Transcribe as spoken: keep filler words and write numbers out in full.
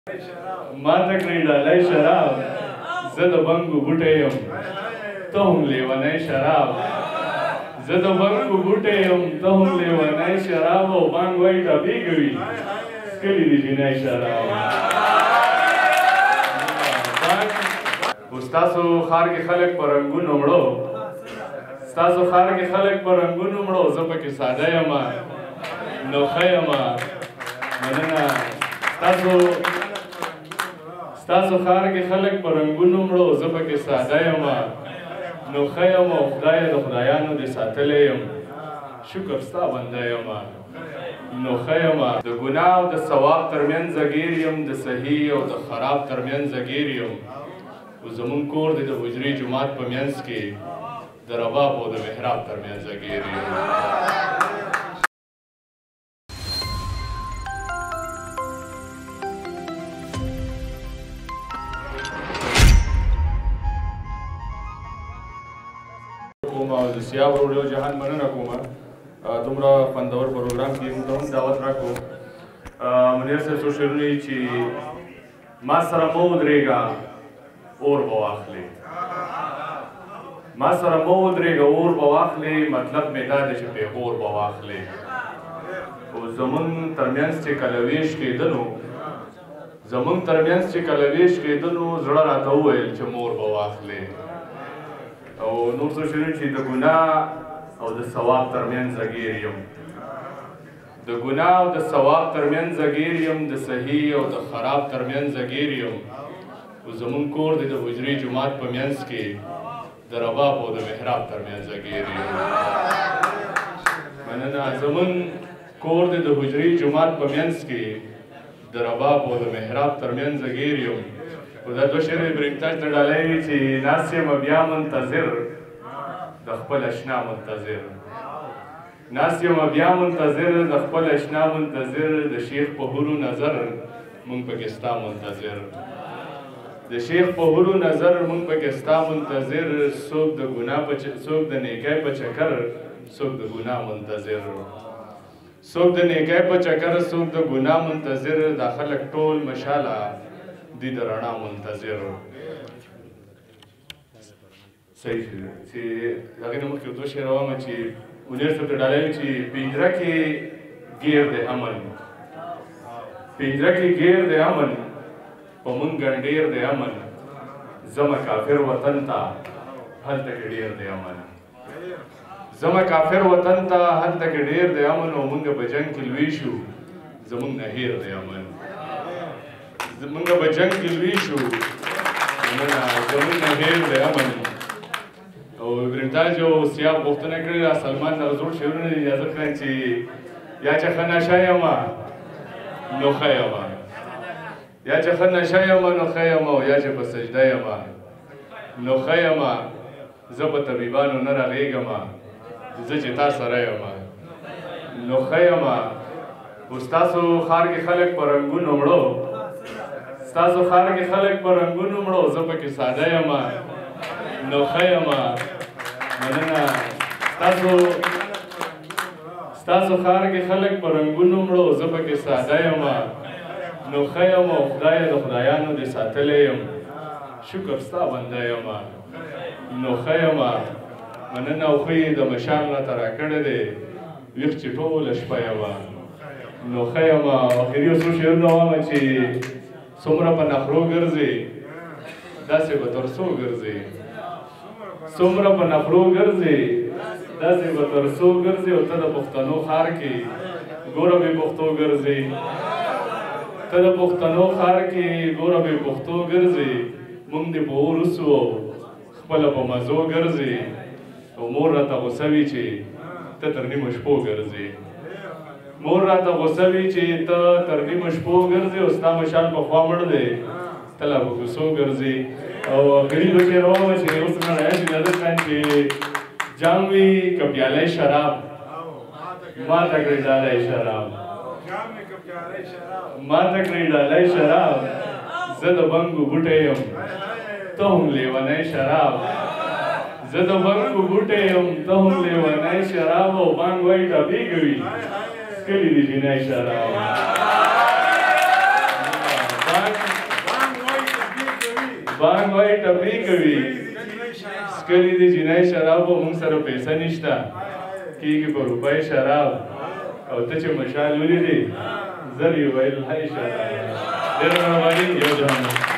ما ته کړی ډالۍ شراب زه د بنګو بوټی یم ته هم لیونی شراب زه د بنګو بوټی یم ته هم لیونی شراب او بانګ وایي ټاپېږه وي څکلي دي جینۍ شراب ستاسو ښار کې خلک په رنګونو مړو ستاسو ښار کې خلک په رنګونو مړو زه پکې ساده یم نو ښه یم مننه ستاسو ستاسو ښار کې خلک په رنګونو مړو زه پکې ساده یم نو ښه یم او خدایه د خدایانو دې ساتلی یم شکر ستا بنده یم نو ښه یم د ګناه او د ثواب ترمنځ ګیر یم د صحیح او د خراب ترمنځ ګیر یم او زمونږ کور دی د حجرې جومات په منځ کې د رباب او د محراب ترمنځ ګیر یم او د سیاه وروډیو جهان مننه کومه دومره خوندور پروګرام کې موږ ته هم دعوت راکړو منیر صاحب څو شعرونه یي چې ما سره مه ودرېږه اور به واخلې ما سره مه ودرېږه اور به واخلې مطلب مې دا دی چې پیغور به واخلې او زمونږ ترمنځ چې کله ویش کېدلو زمونږ ترمنځ چې کله ویش کېدلو زړه راته وویل چې مور به واخلې او نور څه شعرونه چې د ګناه او د ثواب ترمنځ ګیر یم د ګناه او د ثواب ترمنځ ګیر یم د صحیح او د خراب ترمنځ ګیر یم او زمونږ کور دی د حجرې جومات په منځ کې د رباب او د محراب ترمنځ ګیر یم مننه زمونږ کور دی د حجرې جومات په منځ کې د رباب او د محراب ترمنځ ګیر یم او دا دوه شعر ابراهیم تاج ته ډالۍ وي چې ناست یم بیا منتظر د خپل اشنا منتظر ناست یم بیا منتظر د خپل اشنا منتظر د شیخ په هورو نظر مونږ پکې ستا منتظر د شیخ په هورو نظر مونږ پکې ستا منتظر څوک د ګناه په څوک د نیکۍ په چکر څوک د ګناه منتظر څوک د نیکۍ په چکر څوک د ګناه منتظر دا خلک ټول مشاله دی د رڼا منتظر صحیح چې هغې نه مخکې دوه شعر وایم چې منیر صاحب ته ډالۍ وي چې پنجره کې ګیر دی امن پنجره کې ګیر دی امن په مونږ ګنډیر دی امن زمه کافر وطن ته هلته کې ډېر دی امن زمه کافر وطن ته هلته کې ډېر دی امن او مونږ په جنګ کې لوی شو زمونږ نه هیر دی امن زمونږ په جنګ کې لوی شو زمونږ نه هیر دی امن او ابراهیم تاج او سیاه پوښتنه کړې ده سلمان دغه زوړ شعرونه اجازه کړئ چې یا چې ښه نشه یم نو ښه یم یا چې ښه نشه یم نو ښه یم او یا چې په سجده یم نو ښه یم زه په طبیبانو نه رغېږم زه چې تا سره یم نو ښه یم خو ستاسو ښار کې خلک په رنګونو مړو ستاسو ښار کې خلک په رنګونو مړو زه پکې ساده یم نو ښه یم مننه ستاسو ستاسو ښار کې خلک په رنګونو مړو زه پکې ساده یم نو ښه یم او خدایه د خدایانو دې ساتلی یم شکر ستا بنده یم نو ښه یم مننه او ښه یې د مشال راته راکړی دی ویښ چې ټوله شپه یم نو ښه یم اخري یو څو شعرونه وایم چې څومره په نخرو ګرځې داسې به تر څو ګرځې څومره په نخرو ګرځې داسې به تر څو ګرځې او ته د پښتنو ښار کې ګوره بې پښتو ګرځې ته د پښتنو ښار کې ګوره بې پښتو ګرځې موږ دې په اور وسو خپله په مزو ګرځې او مور راته غوسه وي چې ته تر نیمو شپو ګرځې مور راته غوسه وي چې ته تر نیمو شپو ګرځې او ستا مشال پخوا مړ دی ته لا په کوڅو ګرځې او آخري دوه شعر وایم چې اوس نه رایاست اجازه کړئ چې جام وي که پیالی شراب ما ته کړئ ډالۍ شراب ما ته کړئ ډالۍ شراب زه د بنګو بوټی یم ته هم لیونی شراب زه د بنګو بوټی یم ته هم لیونی شراب او بانګ وایي ټاپېږه وي څکلي دي جینۍ شراب بانګ وای ټپې کوي سکلي دي جنای شراب موږ سره پیسې نشته کېږي په روپۍ شراب او ته چې مشال ولیدې زر یې ویل هی شراب ډېره مهرباني یو جهان